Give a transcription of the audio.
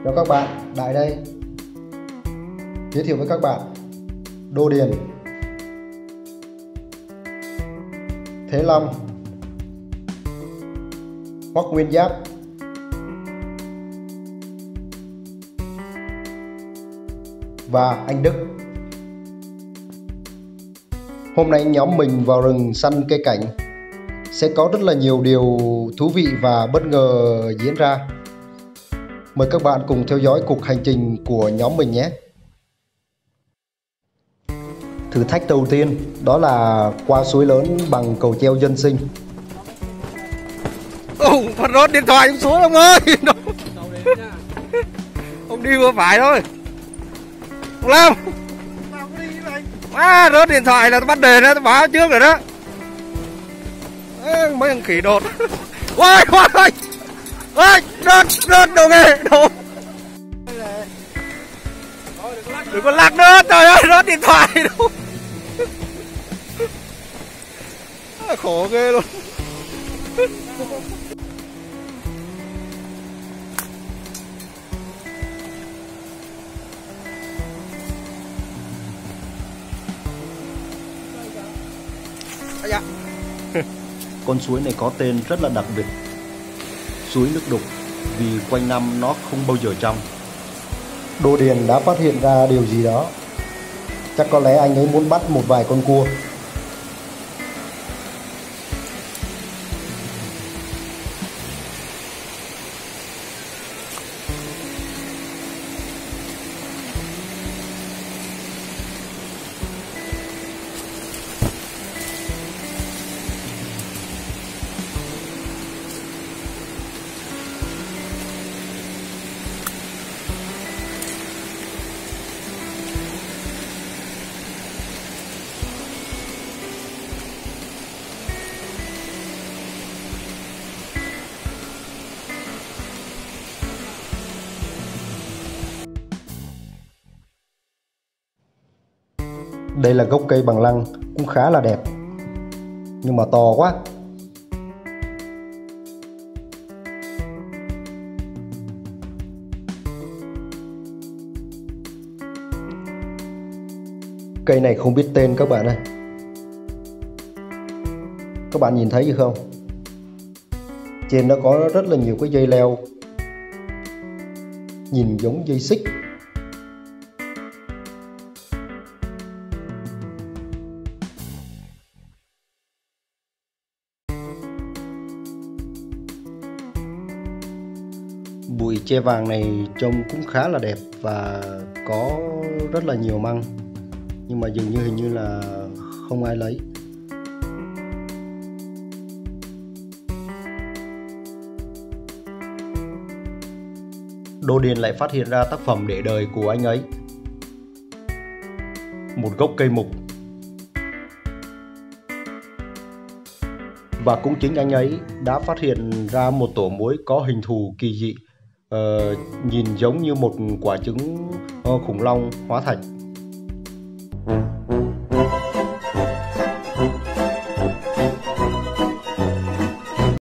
Chào các bạn, Đại đây. Giới thiệu với các bạn Đô Điền, Thế Long, Hoắc Nguyên Giáp, và anh Đức. Hôm nay nhóm mình vào rừng săn cây cảnh. Sẽ có rất là nhiều điều thú vị và bất ngờ diễn ra. Mời các bạn cùng theo dõi cuộc hành trình của nhóm mình nhé. Thử thách đầu tiên đó là qua suối lớn bằng cầu treo dân sinh. Phát rốt điện thoại ông xuống ông ơi. Ông đi vừa phải thôi. Ông Lâm. Rớt điện thoại là tôi bắt đền đó, tôi báo trước rồi đó. Mấy thằng khỉ đột. Ôi ôi ôi, rớt đồ nghề đồ. Đừng có lắc nữa, trời ơi, rớt điện thoại đâu. Khổ ghê luôn. Dạ. Con suối này có tên rất là đặc biệt, suối nước đục, vì quanh năm nó không bao giờ trong. Đô Điền đã phát hiện ra điều gì đó. Chắc có lẽ anh ấy muốn bắt một vài con cua. Đây là gốc cây bằng lăng, cũng khá là đẹp, nhưng mà to quá. Cây này không biết tên các bạn ơi. Các bạn nhìn thấy gì không? Trên nó có rất là nhiều cái dây leo, nhìn giống dây xích. Bụi tre vàng này trông cũng khá là đẹp và có rất là nhiều măng, nhưng mà dường như hình như là không ai lấy. Đô Điền lại phát hiện ra tác phẩm để đời của anh ấy, một gốc cây mục. Và cũng chính anh ấy đã phát hiện ra một tổ muối có hình thù kỳ dị, nhìn giống như một quả trứng khủng long hóa thạch.